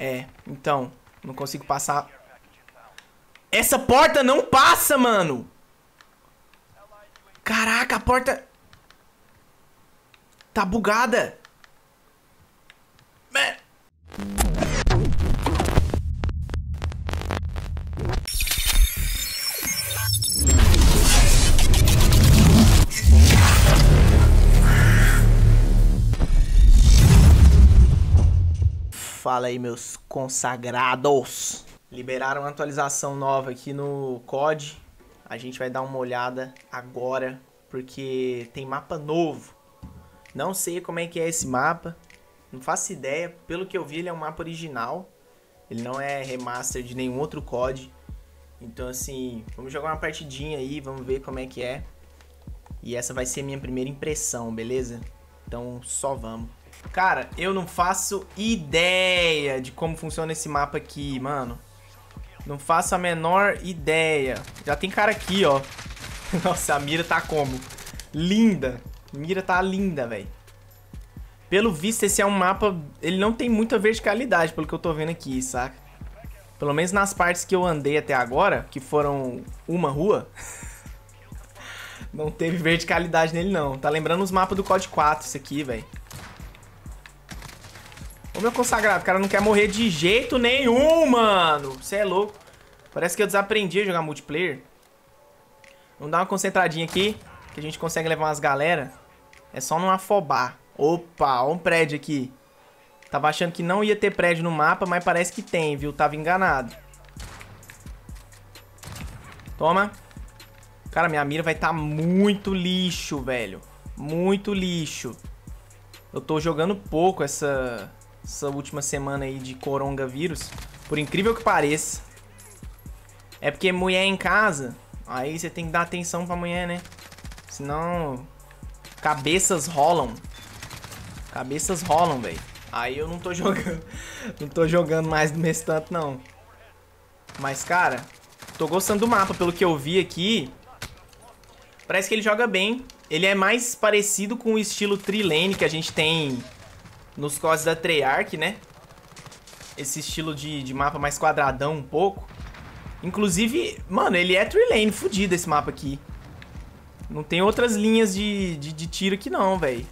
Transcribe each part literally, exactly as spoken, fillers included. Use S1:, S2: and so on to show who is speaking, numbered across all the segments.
S1: É, então, não consigo passar. Essa porta não passa, mano! Caraca, a porta... Tá bugada! É. Fala aí, meus consagrados. Liberaram uma atualização nova aqui no C O D. A gente vai dar uma olhada agora, porque tem mapa novo. Não sei como é que é esse mapa. Não faço ideia. Pelo que eu vi, ele é um mapa original. Ele não é remaster de nenhum outro C O D. Então, assim, vamos jogar uma partidinha aí, vamos ver como é que é. E essa vai ser minha primeira impressão, beleza? Então, só vamos. Cara, eu não faço ideia de como funciona esse mapa aqui, mano. Não faço a menor ideia. Já tem cara aqui, ó. Nossa, a mira tá como? Linda. A mira tá linda, velho. Pelo visto, esse é um mapa... Ele não tem muita verticalidade, pelo que eu tô vendo aqui, saca? Pelo menos nas partes que eu andei até agora, que foram uma rua... Não teve verticalidade nele, não. Tá lembrando os mapas do C O D quatro, isso aqui, velho. Ô, meu consagrado, o cara não quer morrer de jeito nenhum, mano. Você é louco. Parece que eu desaprendi a jogar multiplayer. Vamos dar uma concentradinha aqui, que a gente consegue levar umas galera. É só não afobar. Opa, ó um prédio aqui. Tava achando que não ia ter prédio no mapa, mas parece que tem, viu? Tava enganado. Toma. Cara, minha mira vai estar muito lixo, velho. Muito lixo. Eu tô jogando pouco essa... Essa última semana aí de coronavírus. Por incrível que pareça. É porque mulher em casa. Aí você tem que dar atenção pra mulher, né? Senão... Cabeças rolam. Cabeças rolam, velho. Aí eu não tô jogando. Não tô jogando mais do mês tanto, não. Mas, cara... Tô gostando do mapa, pelo que eu vi aqui. Parece que ele joga bem. Ele é mais parecido com o estilo Trilane que a gente tem... Nos C O Ds da Treyarch, né? Esse estilo de, de mapa mais quadradão um pouco. Inclusive, mano, ele é Trilane, fudido esse mapa aqui. Não tem outras linhas de, de, de tiro aqui não, velho.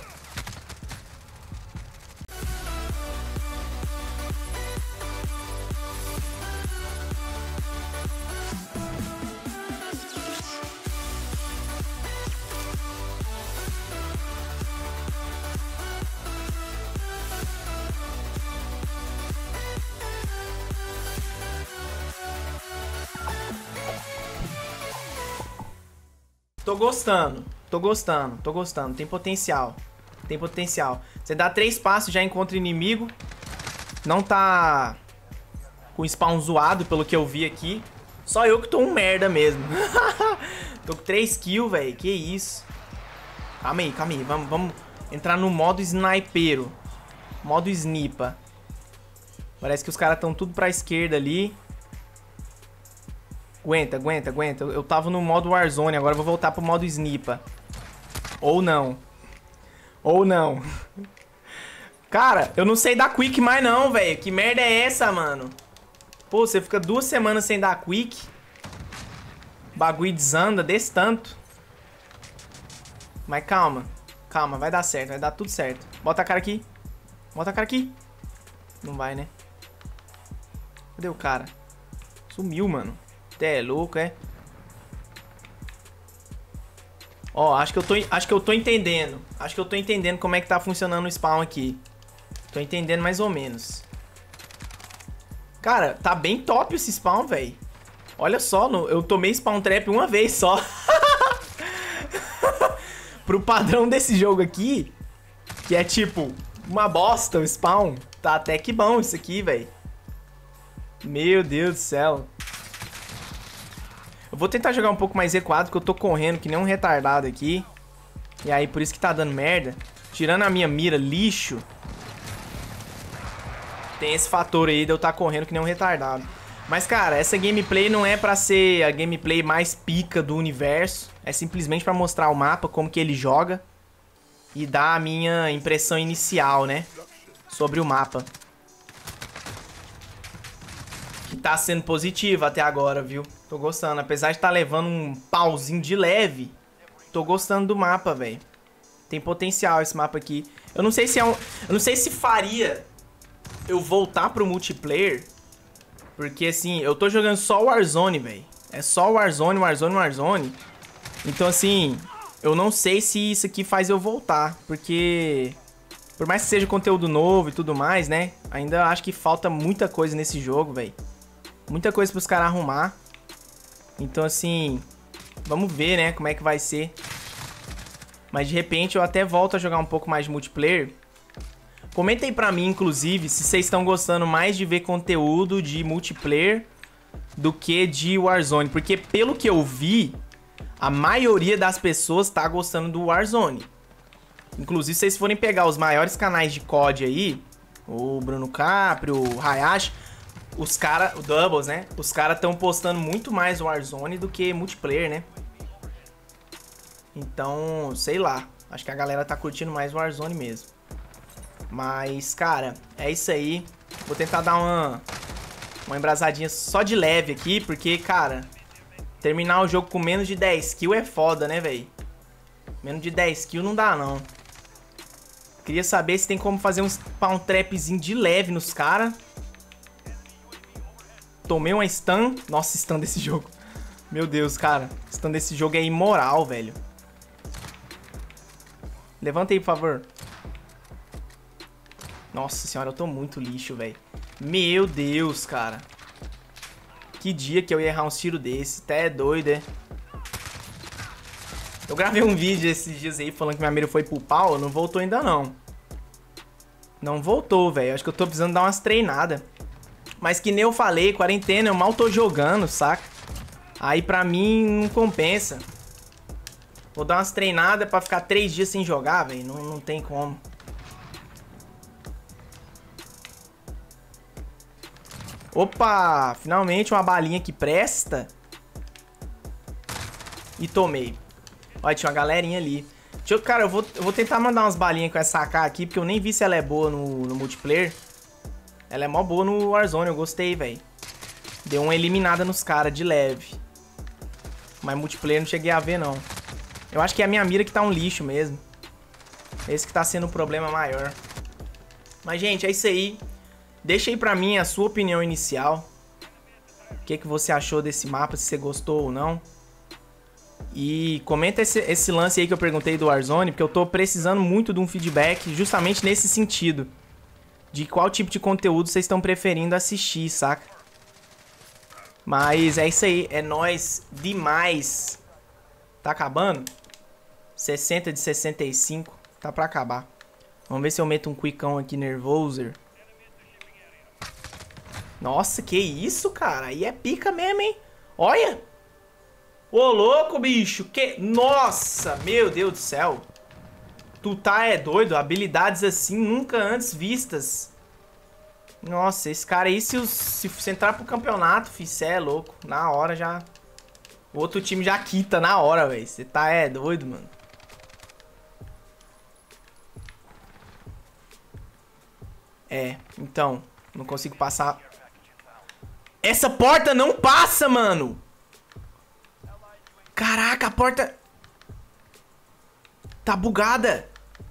S1: Tô gostando, tô gostando, tô gostando. Tem potencial, tem potencial. Você dá três passos, já encontra inimigo. Não tá com spawn zoado, pelo que eu vi aqui. Só eu que tô um merda mesmo. Tô com três kills, velho. Que isso. Calma aí, calma aí. Vamos, vamos entrar no modo snipeiro. Modo snipa. Parece que os caras estão tudo pra esquerda ali. Aguenta, aguenta, aguenta. Eu, eu tava no modo Warzone, agora eu vou voltar pro modo Snipa. Ou não. Ou não. Cara, eu não sei dar quick mais não, velho. Que merda é essa, mano? Pô, você fica duas semanas sem dar quick. O bagulho desanda desse tanto. Mas calma. Calma, vai dar certo, vai dar tudo certo. Bota a cara aqui. Bota a cara aqui. Não vai, né? Cadê o cara? Sumiu, mano. É louco, é? Ó, acho que eu tô, acho que eu tô entendendo. Acho que eu tô entendendo como é que tá funcionando o spawn aqui. Tô entendendo mais ou menos. Cara, tá bem top esse spawn, velho. Olha só, no, eu tomei spawn trap uma vez só. Pro padrão desse jogo aqui, que é tipo uma bosta o spawn, tá até que bom isso aqui, velho. Meu Deus do céu. Eu vou tentar jogar um pouco mais recuado, porque eu tô correndo que nem um retardado aqui. E aí, por isso que tá dando merda. Tirando a minha mira lixo, tem esse fator aí de eu estar correndo que nem um retardado. Mas, cara, essa gameplay não é pra ser a gameplay mais pica do universo. É simplesmente pra mostrar o mapa, como que ele joga. E dar a minha impressão inicial, né? Sobre o mapa. tá sendo positivo até agora, viu? Tô gostando. Apesar de estar tá levando um pauzinho de leve, tô gostando do mapa, velho. Tem potencial esse mapa aqui. Eu não sei se é um... Eu não sei se faria eu voltar pro multiplayer. Porque, assim, eu tô jogando só o Warzone, velho. É só o Warzone, Warzone, Warzone. Então, assim, eu não sei se isso aqui faz eu voltar. Porque, por mais que seja conteúdo novo e tudo mais, né? Ainda acho que falta muita coisa nesse jogo, velho. Muita coisa pros caras arrumar. Então, assim, vamos ver, né, como é que vai ser. Mas, de repente, eu até volto a jogar um pouco mais de multiplayer. Comenta aí pra mim, inclusive, se vocês estão gostando mais de ver conteúdo de multiplayer do que de Warzone. Porque, pelo que eu vi, a maioria das pessoas tá gostando do Warzone. Inclusive, se vocês forem pegar os maiores canais de C O D aí, o Bruno Capri, o Hayashi, os caras, o Doubles, né? Os caras estão postando muito mais Warzone do que multiplayer, né? Então, sei lá. Acho que a galera tá curtindo mais Warzone mesmo. Mas, cara, é isso aí. Vou tentar dar uma, uma embrasadinha só de leve aqui, porque, cara, terminar o jogo com menos de dez kills é foda, né, velho? Menos de dez kills não dá, não. Queria saber se tem como fazer um spawn trapzinho de leve nos caras. Tomei uma stun. Nossa, stun desse jogo. Meu Deus, cara. Stun desse jogo é imoral, velho. Levanta aí, por favor. Nossa senhora, eu tô muito lixo, velho. Meu Deus, cara. Que dia que eu ia errar uns tiros desse. Até é doido, é? Eu gravei um vídeo esses dias aí falando que minha mira foi pro pau. Não voltou ainda, não. Não voltou, velho. Acho que eu tô precisando dar umas treinadas. Mas que nem eu falei, quarentena, eu mal tô jogando, saca? Aí pra mim não compensa. Vou dar umas treinadas pra ficar três dias sem jogar, velho. Não, não tem como. Opa! Finalmente uma balinha que presta. E tomei. Olha, tinha uma galerinha ali. Deixa eu, cara, eu vou, eu vou tentar mandar umas balinhas com essa A K aqui, porque eu nem vi se ela é boa no, no multiplayer. Ela é mó boa no Warzone, eu gostei, velho. Deu uma eliminada nos caras de leve. Mas multiplayer não cheguei a ver, não. Eu acho que é a minha mira que tá um lixo mesmo. Esse que tá sendo o problema maior. Mas, gente, é isso aí. Deixa aí pra mim a sua opinião inicial. O que, que você achou desse mapa, se você gostou ou não. E comenta esse, esse lance aí que eu perguntei do Warzone, porque eu tô precisando muito de um feedback justamente nesse sentido. De qual tipo de conteúdo vocês estão preferindo assistir, saca? Mas é isso aí, é nóis demais. Tá acabando? sessenta de sessenta e cinco, tá pra acabar. Vamos ver se eu meto um quickão aqui nervoso. Nossa, que isso, cara? Aí é pica mesmo, hein? Olha! Ô, louco, bicho! Que... Nossa, meu Deus do céu! Tu tá é doido? Habilidades assim nunca antes vistas. Nossa, esse cara aí, se, os, se entrar pro campeonato, fi, cê é louco. Na hora já... O outro time já quita na hora, velho. Você tá é doido, mano. É, então... Não consigo passar... Essa porta não passa, mano! Caraca, a porta... Tá bugada.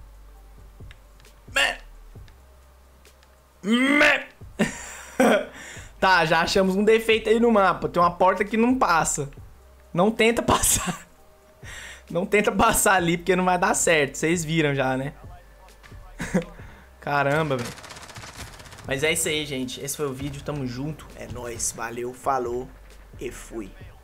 S1: Tá, já achamos um defeito aí no mapa. Tem uma porta que não passa. Não tenta passar. Não tenta passar ali, porque não vai dar certo. Vocês viram já, né? Caramba, velho. Mas é isso aí, gente. Esse foi o vídeo. Tamo junto. É nóis. Valeu, falou e fui.